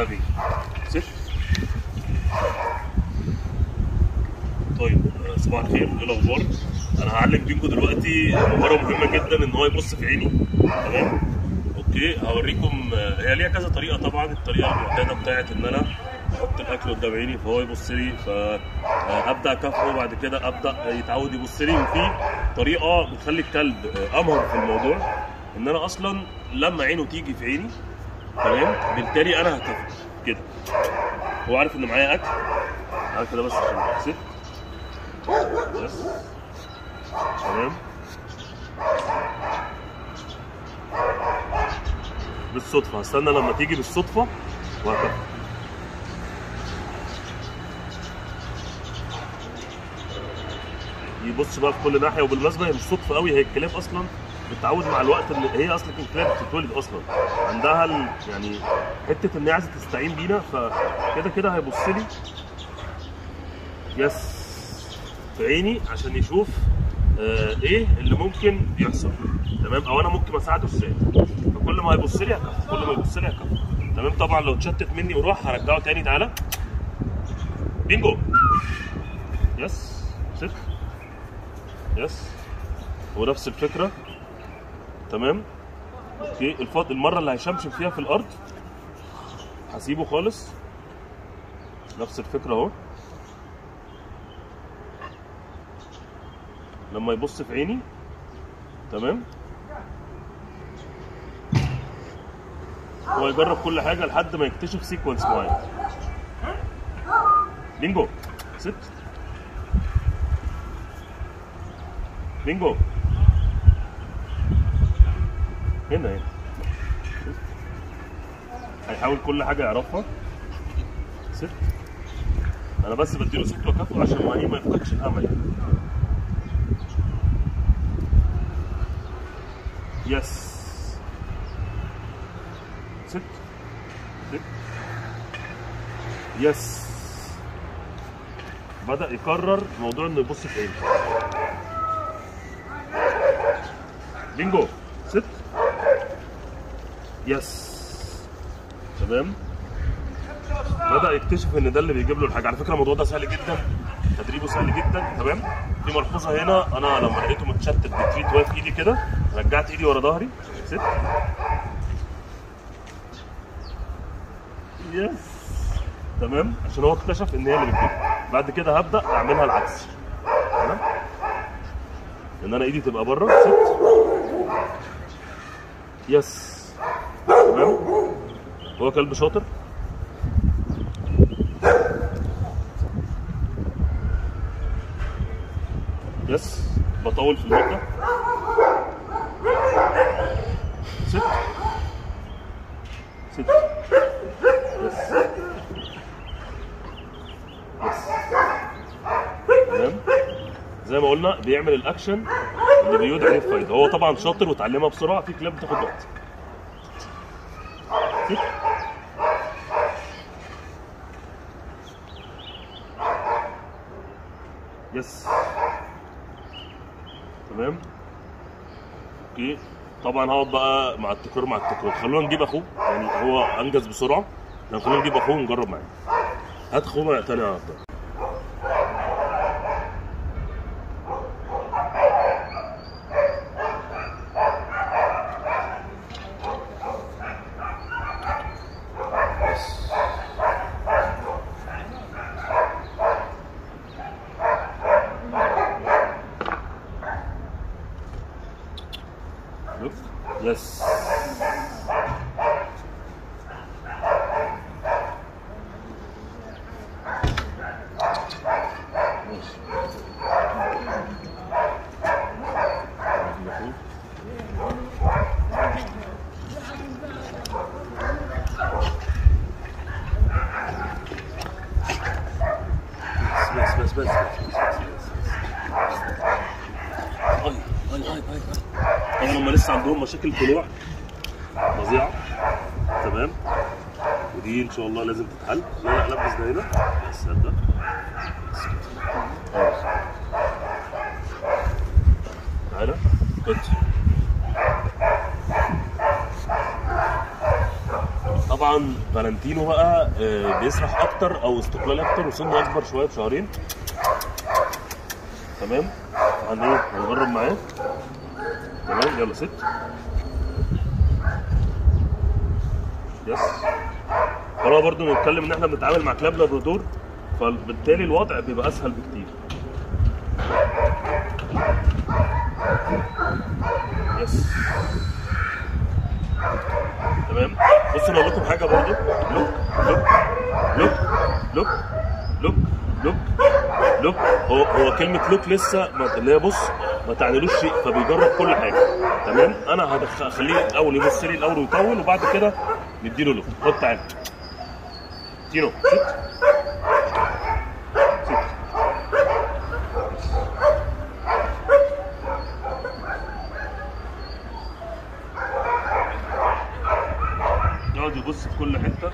لافي. ست. طيب صباح الخير، ايه الاخبار؟ انا هعلم بينكم دلوقتي مهاره مهمه جدا، ان هو يبص في عيني. تمام؟ اوكي، هوريكم. هي ليها كذا طريقه طبعا. الطريقه المعتاده بتاعت ان انا احط الاكل قدام عيني فهو يبص لي، فابدا اكافئه، بعد كده ابدا يتعود يبص لي. وفي طريقه بتخلي الكلب امهر في الموضوع، ان انا اصلا لما عينه تيجي في عيني، تمام، بالتالي انا هكافئه كده. هو عارف ان معايا اكل، عارف كده، بس عشان ست. بس تمام. بالصدفه هستنى لما تيجي بالصدفه وهكافئه. يبص بقى في كل ناحيه. وبالمناسبه هي مش صدفه قوي، هي الكلاب اصلا بتتعود مع الوقت. ان هي اصلا الكلاب بتتولد اصلا عندها يعني حته ان هي عايزه تستعين بينا، فكده كده هيبص لي يس في عيني عشان يشوف ايه اللي ممكن يحصل. تمام؟ او انا ممكن اساعده ازاي. فكل ما هيبص لي هكافئه، كل ما يبص لي هكافئه. تمام؟ طبعا لو اتشتت مني وراح هرجعه تاني. تعالى بينجو. يس. ست. يس. ونفس الفكره. تمام؟ اوكي. المره اللي هيشمشم فيها في الارض هسيبه خالص. نفس الفكره اهو. لما يبص في عيني، تمام، هو يجرب كل حاجه لحد ما يكتشف سيكونس معين. بينجو. ست. بينجو. هنا هيحاول كل حاجه يعرفها. ست. انا بس بديله ست وكافئه عشان ما يفقدش الامل يعني. يس. ست. ست. يس. بدأ يكرر موضوع انه يبص في عينه. بينجو. ست. يس. تمام. بدأ يكتشف ان ده اللي بيجيب له الحاجه. على فكره الموضوع ده سهل جدا، تدريبه سهل جدا. تمام. في ملحوظه هنا، انا لما لقيته متشتت بتريت واقف ايدي كده، رجعت ايدي ورا ظهري. ست. يس. تمام، عشان هو اكتشف ان هي اللي بتجيب. بعد كده هبدا اعملها العكس. تمام، ان انا ايدي تبقى بره. ست. يس. تمام. هو كلب شاطر. يس. بطول في المده. ست. ست. يس. يس. تمام. زي ما قلنا بيعمل الاكشن اللي بيود عليه الفايده. هو طبعا شاطر وتعلمها بسرعه. في كلاب بتاخد وقت. ست. يس. تمام. اوكي. طبعا هقعد بقى مع التكرار مع التكرار. خلونا نجيب اخوه، يعني هو انجز بسرعه. لو خلونا نجيب اخوه ونجرب معاه. هات اخوه تاني يا عبد. يس. بس طبعا هم لسه عندهم مشاكل طلوع فظيعه. تمام. ودي ان شاء الله لازم تتحل. لا لبس ده هنا. بس ده تعالى خد. طبعا فالنتينو بقى بيسرح اكتر او استقلالي اكتر وسنه اكبر شويه بشهرين. تمام. هنجرب معاه. تمام. يلا ست. يس. خلاص برضو نتكلم ان احنا بنتعامل مع كلاب لابرادور، فبالتالي الوضع بيبقى اسهل بكتير. يس. تمام. بصوا انا اقول لكم حاجه برضو. لوك لوك لوك لوك لوك لوك. هو كلمه لوك لسه اللي هي بص ما تعنيلوش شيء، فبيجرب كل حاجه. تمام. انا هخليه الاول يبص لي الاول ويطول، وبعد كده نديله لوك. خد تعالى تينو. ست. يقعد يبص في كل حته.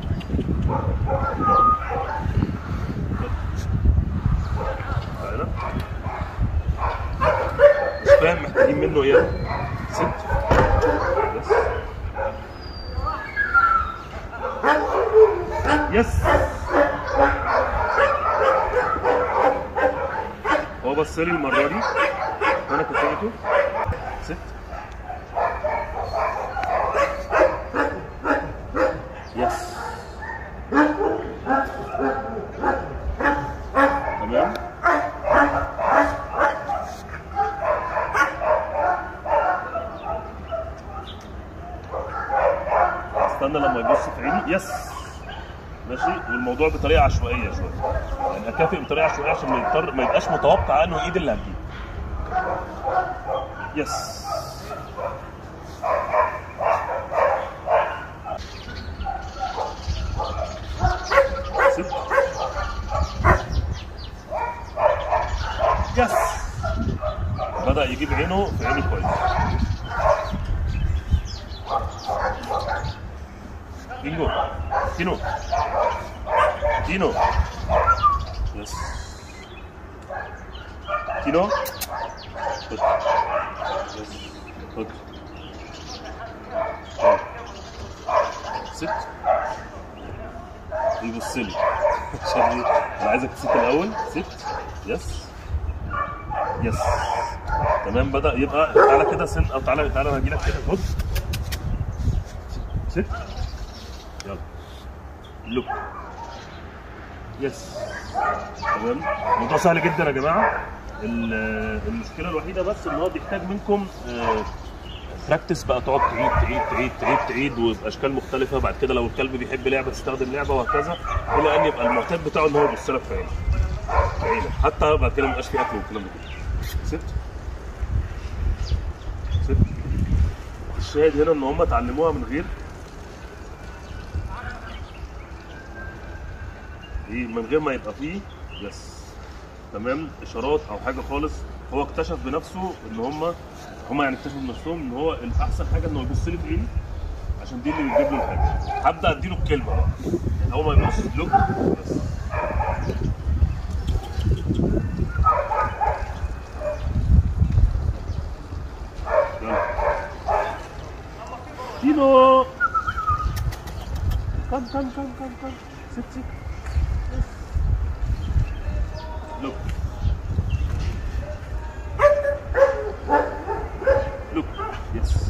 تعالى. مش فاهم محتاجين منه ايه. ست. بس. يس. هو بص لي المره دي وانا كتبته. ست. يس. تمام. استنى لما يبص في عيني. يس. ماشي. والموضوع بطريقه عشوائيه شويه، يعني اكافئ بطريقه عشوائيه عشان ما يبقاش متوقع انه ايد اللي هتجيب. يس. ست. يس. بدأ يجيب عينه في عيني كويس. بينجو. تينو. تينو. يس. تينو. خد. يس. خد. ست. يبص لي عشان ايه؟ انا عايزك تست الاول. ست. يس. يس. تمام. بدأ يبقى تعالى كده سن، او تعالى انا هجي لك كده. خد. ست. يلا. لوك. يس. تمام. الموضوع سهل جدا يا جماعه. المشكله الوحيده بس ان هو بيحتاج منكم براكتس بقى، تقعد تعيد وباشكال مختلفه. بعد كده لو الكلب بيحب لعبه تستخدم لعبه، وهكذا، الى ان يبقى المعتاد بتاعه ان هو يبص لك في عينك، حتى بعد كده ما يبقاش في اكل والكلام ده كله. ست. ست. الشاهد هنا ان هم اتعلموها من غير ما يبقى فيه يس. تمام. اشارات او حاجه خالص. هو اكتشف بنفسه ان هم يعني اكتشفوا بنفسهم ان هو الاحسن حاجه انه يبص لي في عيني، عشان دي اللي بتجيب له الحاجه. هبدا اديله الكلمه بقى، اول ما يبص لوك. بس. يلا تينو. كم ست. لوك. لوك. يس.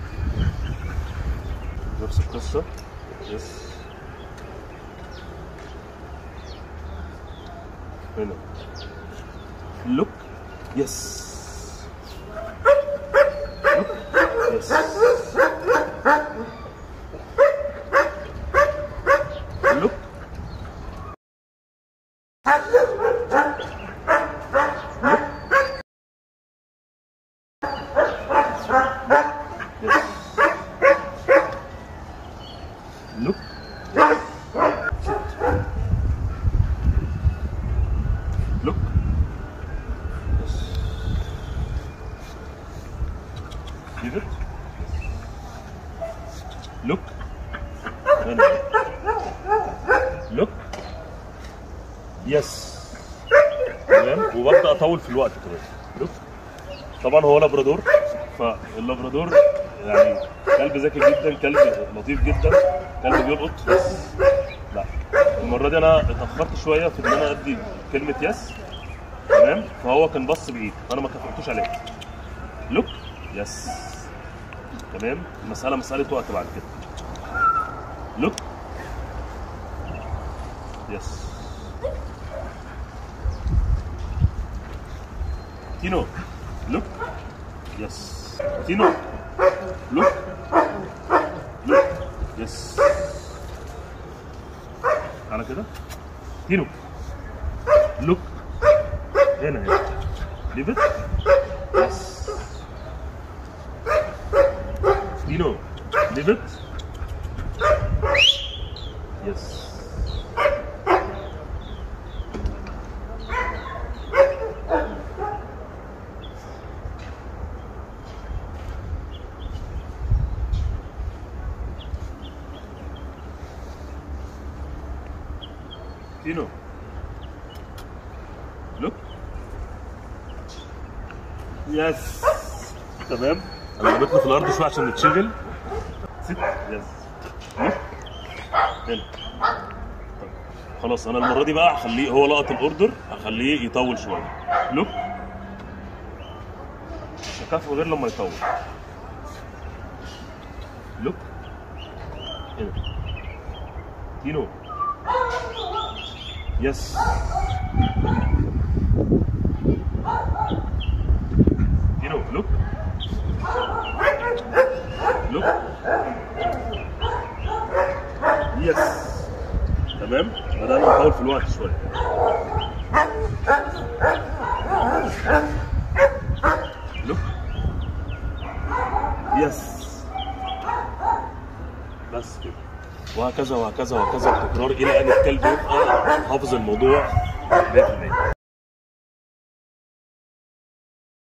نفس القصة. يس. هنا. لوك. يس. لوك. يس. لوك. لوك. لوك. Give it. لوك. لوك. يس. تمام. وببدا اطول في الوقت كمان. لوك. طبعا هو لابرادور، فاللابرادور يعني كلب ذكي جدا، كلب لطيف جدا، كلب بيلقط يس. لا المره دي انا اتاخرت شويه في ان انا ادي كلمه يس، تمام؟ فهو كان بص بعيد فانا ما كافئتوش عليه. لوك يس، تمام. المساله مساله وقت بعد كده. لوك يس. تينو لوك يس. تينو لوك لوك يس. على كده. تينو لوك هنا ليفت يس. تينو ليفت يس. تينو لوك يس، تمام. انا جابت له في الارض شويه عشان نتشغل. ست يس. لوك هنا. طيب. خلاص انا المره دي بقى هخليه هو لقط الاوردر، هخليه يطول شويه. لوك مش هكافئه غير لما يطول. لوك هنا. تينو يس. تينو لوك لوك يس، تمام. بدأنا نحاول في الوقت شوية. لوك يس، بس كده. وهكذا وهكذا وهكذا، التكرار الى ان الكلب يبقى حافظ الموضوع 100%.